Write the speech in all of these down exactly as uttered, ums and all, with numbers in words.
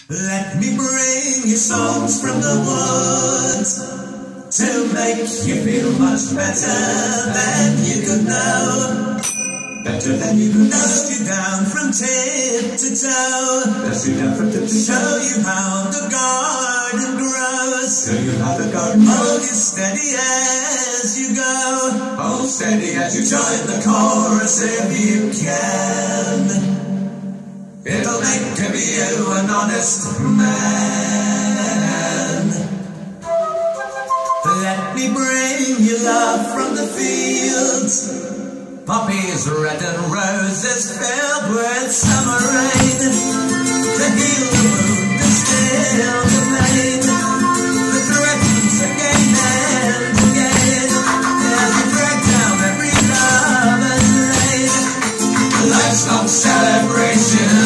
Let me bring you songs from the woods to make you feel much better than you could know. Better than you could know. Dust you down from tip to toe. Dust you down from tip to toe. Show you how the garden grows. Show you how the garden grows. Hold you steady as you go. Hold steady as you join the chorus if you can. It'll make you an honest man. Let me bring you love from the fields. Poppies red and roses filled with summer rain. To heal the wound and still the pain. The threats again and again. As you drag down every lover's lane. A lifelong celebration.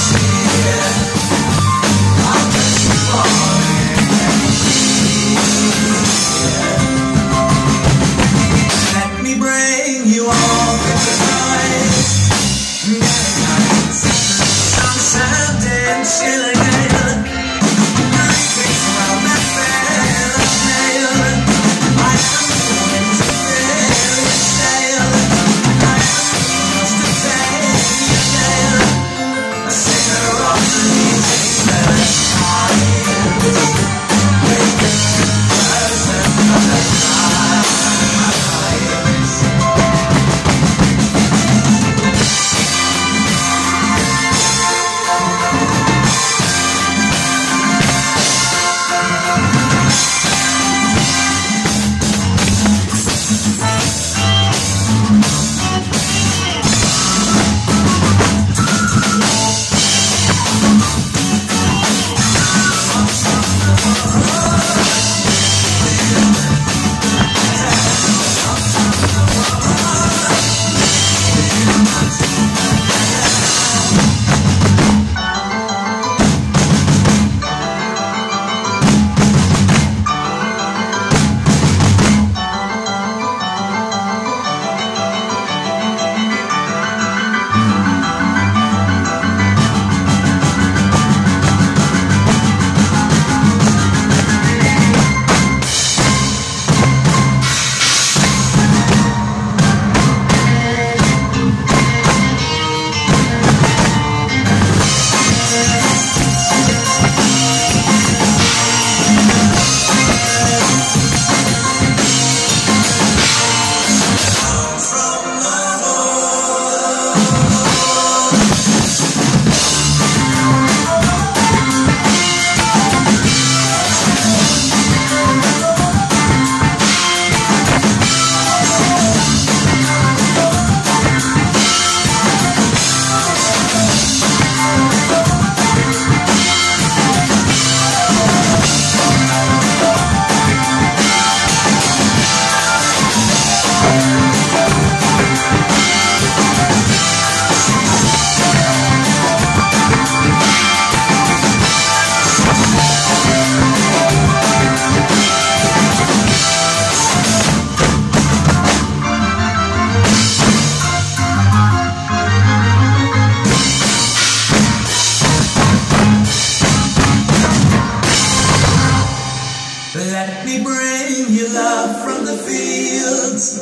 Let me bring you love from the fields.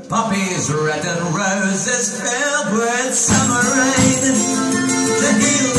Poppies red and roses filled with summer rain. To heal